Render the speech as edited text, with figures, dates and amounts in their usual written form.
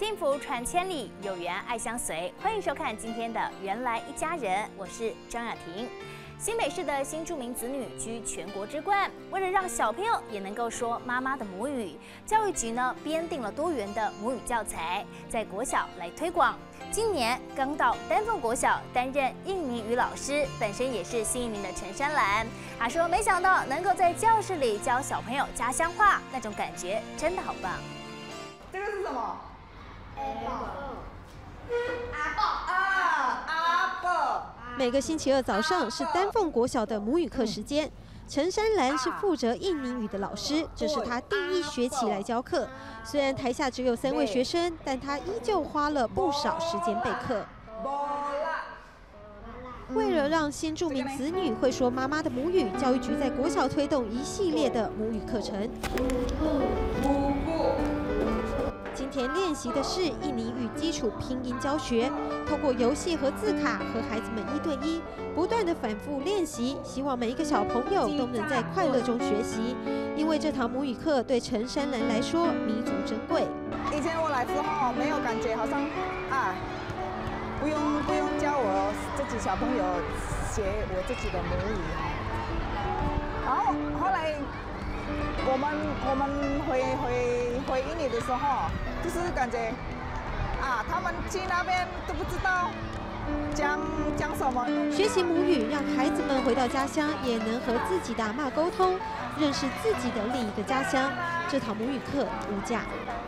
幸福传千里，有缘爱相随。欢迎收看今天的《原来一家人》，我是张雅婷。新北市的新住民子女居全国之冠，为了让小朋友也能够说妈妈的母语，教育局呢编定了多元的母语教材，在国小来推广。今年刚到丹凤国小担任印尼语老师，本身也是新移民的陈珊兰，她说没想到能够在教室里教小朋友家乡话，那种感觉真的好棒。 这个是什么？阿伯。 每个星期二早上是丹凤国小的母语课时间，陈珊兰是负责印尼语的老师，这是她第1学期来教课。虽然台下只有3位学生，但她依旧花了不少时间备课。为了让新住民子女会说妈妈的母语，教育局在国小推动一系列的母语课程。今天练习的是印尼语基础拼音教学，透过游戏和字卡和孩子们1对1，不断的反复练习，希望每一个小朋友都能在快乐中学习。因为这堂母语课对陈珊兰来说弥足珍贵。 以前我来之后没有感觉，好像不用教我自己小朋友学我自己的母语。然后后来我们回印尼的时候，就是感觉他们去那边都不知道讲什么。 学习母语，让孩子们回到家乡也能和自己的阿嬷沟通，认识自己的另一个家乡。这堂母语课无价。